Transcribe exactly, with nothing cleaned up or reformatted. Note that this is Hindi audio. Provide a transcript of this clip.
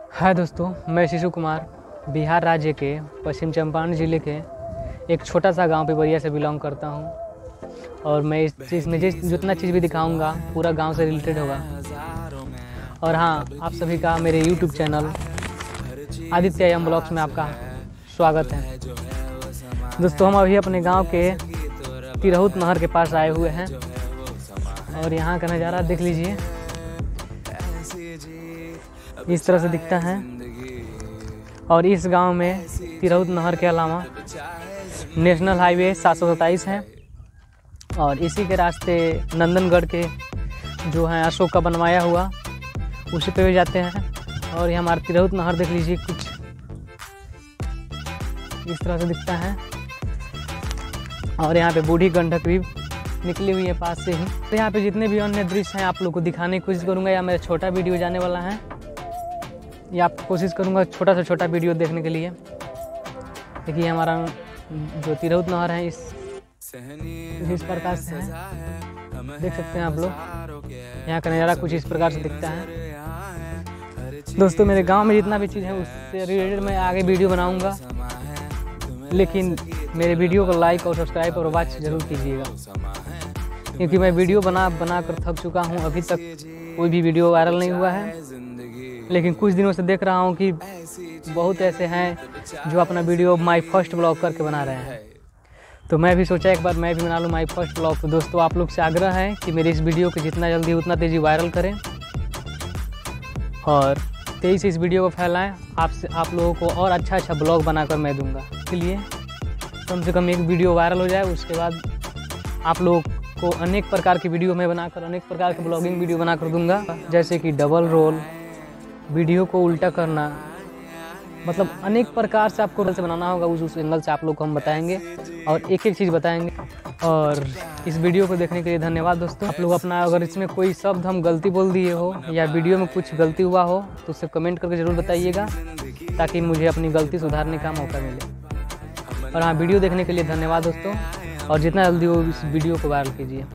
हाय दोस्तों, मैं शिशु कुमार बिहार राज्य के पश्चिम चंपारण ज़िले के एक छोटा सा गांव पिपरिया से बिलोंग करता हूं। और मैं इस चीज़ में जिस जितना चीज़ भी दिखाऊंगा पूरा गांव से रिलेटेड होगा। और हाँ, आप सभी का मेरे YouTube channel Aditya M blogs में आपका स्वागत है। दोस्तों, हम अभी अपने गांव के तिरहुत नहर के पास आए हुए हैं और यहाँ का नज़ारा देख लीजिए। इस तरह से दिखता है। और इस गांव में तिरहुत नहर के अलावा नेशनल हाईवे सात सौ सत्ताईस है और इसी के रास्ते नंदनगढ़ के जो है अशोक का बनवाया हुआ उसी पे भी जाते हैं। और ये हमारा तिरहुत नहर देख लीजिए, कुछ इस तरह से दिखता है। और यहाँ पे बूढ़ी गंडक भी निकली हुई है पास से ही। तो यहाँ पे जितने भी अन्य दृश्य हैं आप लोग को दिखाने की कोशिश करूँगा, या मेरा छोटा वीडियो जाने वाला है या आप कोशिश करूँगा छोटा से छोटा वीडियो देखने के लिए। देखिए हमारा जो तिरहुत नहर है इस इस प्रकार से है, देख सकते हैं आप लोग। यहाँ का नज़ारा कुछ इस प्रकार से दिखता है। दोस्तों, मेरे गांव में जितना भी चीज़ है उससे रिलेटेड मैं आगे वीडियो बनाऊंगा, लेकिन मेरे वीडियो को लाइक और सब्सक्राइब और वॉच जरूर कीजिएगा, क्योंकि मैं वीडियो बना बना कर थक चुका हूँ। अभी तक कोई भी वीडियो वायरल नहीं हुआ है, लेकिन कुछ दिनों से देख रहा हूँ कि बहुत ऐसे हैं जो अपना वीडियो माई फर्स्ट ब्लॉग करके बना रहे हैं। तो मैं भी सोचा एक बार मैं भी बना लूँ माई फर्स्ट ब्लॉग। तो दोस्तों, आप लोग से आग्रह है कि मेरी इस वीडियो को जितना जल्दी उतना तेज़ी वायरल करें और तेज़ी से इस वीडियो को फैलाएं। आपसे आप लोगों को और अच्छा अच्छा ब्लॉग बनाकर मैं दूंगा। इसलिए कम से कम एक वीडियो वायरल हो जाए, उसके बाद आप लोग को अनेक प्रकार की वीडियो मैं बनाकर अनेक प्रकार के ब्लॉगिंग वीडियो बनाकर दूंगा, जैसे कि डबल रोल, वीडियो को उल्टा करना, मतलब अनेक प्रकार से आपको रोल से बनाना होगा। उस उस एंगल से आप लोग को हम बताएंगे और एक एक चीज़ बताएंगे। और इस वीडियो को देखने के लिए धन्यवाद दोस्तों। आप लोग अपना अगर इसमें कोई शब्द हम गलती बोल दिए हो या वीडियो में कुछ गलती हुआ हो तो उसे कमेंट करके ज़रूर बताइएगा, ताकि मुझे अपनी गलती सुधारने का मौका मिले। और हाँ, वीडियो देखने के लिए धन्यवाद दोस्तों, और जितना जल्दी हो इस वीडियो को वायरल कीजिए।